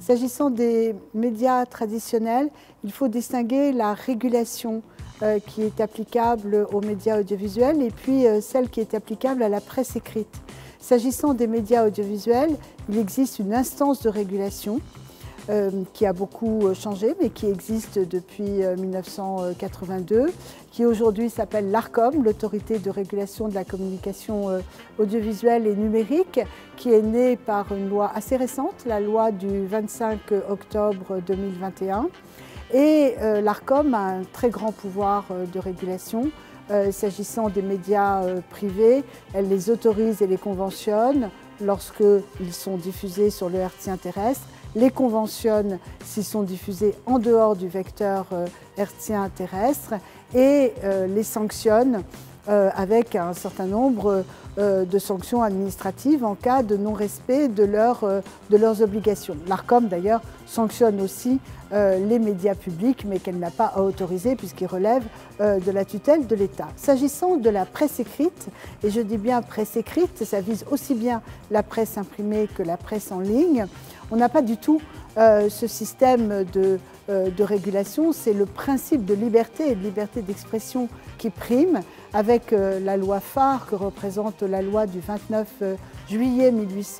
S'agissant des médias traditionnels, il faut distinguer la régulation qui est applicable aux médias audiovisuels et puis celle qui est applicable à la presse écrite. S'agissant des médias audiovisuels, il existe une instance de régulation qui a beaucoup changé, mais qui existe depuis 1982, qui aujourd'hui s'appelle l'ARCOM, l'Autorité de régulation de la communication audiovisuelle et numérique, qui est née par une loi assez récente, la loi du 25 octobre 2021. Et l'ARCOM a un très grand pouvoir de régulation. S'agissant des médias privés, elle les autorise et les conventionne lorsqu'ils sont diffusés sur le hertzien terrestre, les conventionne s'ils sont diffusés en dehors du vecteur hertzien terrestre et les sanctionne avec un certain nombre de sanctions administratives en cas de non-respect de leurs obligations. L'ARCOM d'ailleurs sanctionne aussi les médias publics, mais qu'elle n'a pas à autoriser puisqu'ils relèvent de la tutelle de l'État. S'agissant de la presse écrite, et je dis bien presse écrite, ça vise aussi bien la presse imprimée que la presse en ligne, on n'a pas du tout ce système de régulation, c'est le principe de liberté et de liberté d'expression qui prime avec la loi phare que représente la loi du 29 juillet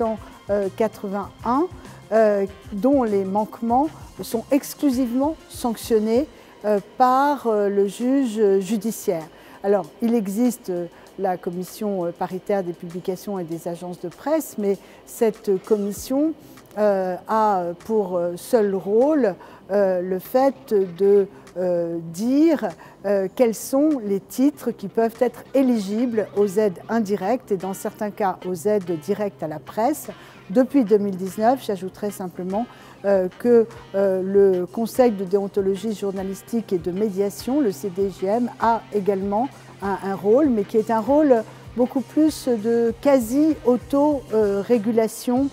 1881 dont les manquements sont exclusivement sanctionnés par le juge judiciaire. Alors, il existe la commission paritaire des publications et des agences de presse, mais cette commission a pour seul rôle le fait de dire quels sont les titres qui peuvent être éligibles aux aides indirectes et dans certains cas aux aides directes à la presse. Depuis 2019, j'ajouterai simplement que le Conseil de déontologie journalistique et de médiation, le CDJM, a également un rôle, mais qui est un rôle beaucoup plus de quasi-auto-régulation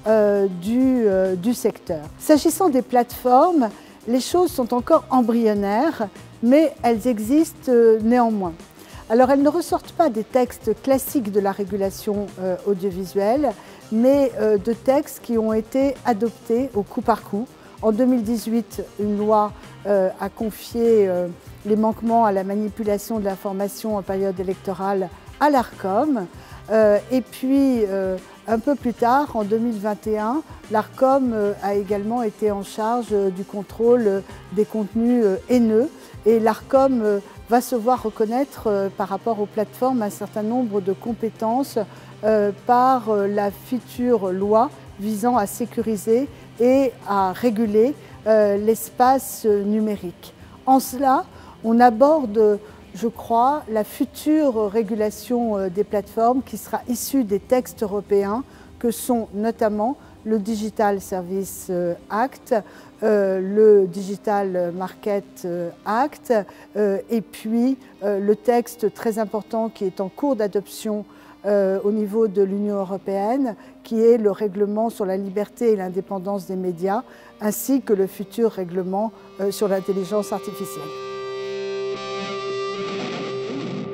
du secteur. S'agissant des plateformes, les choses sont encore embryonnaires, mais elles existent néanmoins. Alors elles ne ressortent pas des textes classiques de la régulation audiovisuelle, mais de textes qui ont été adoptés au coup par coup. En 2018, une loi a confié les manquements à la manipulation de l'information en période électorale à l'ARCOM. Et puis, un peu plus tard, en 2021, l'ARCOM a également été en charge du contrôle des contenus haineux. Et l'ARCOM va se voir reconnaître par rapport aux plateformes un certain nombre de compétences par la future loi visant à sécuriser et à réguler l'espace numérique. En cela, on aborde, je crois, la future régulation des plateformes qui sera issue des textes européens que sont notamment le Digital Services Act, le Digital Market Act et puis le texte très important qui est en cours d'adoption au niveau de l'Union européenne, qui est le règlement sur la liberté et l'indépendance des médias, ainsi que le futur règlement sur l'intelligence artificielle.